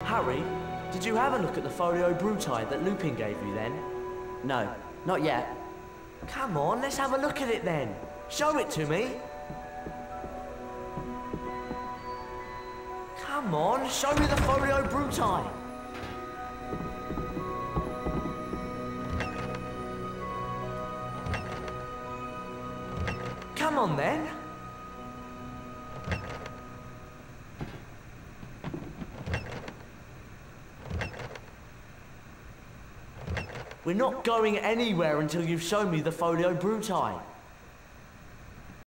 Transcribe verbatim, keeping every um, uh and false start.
Harry, did you have a look at the Folio Bruti that Lupin gave you then? No, not yet. Come on, let's have a look at it then. Show it to me. Come on, show me the Folio Bruti. Come on then. We're not going anywhere until you've shown me the Folio Bruti.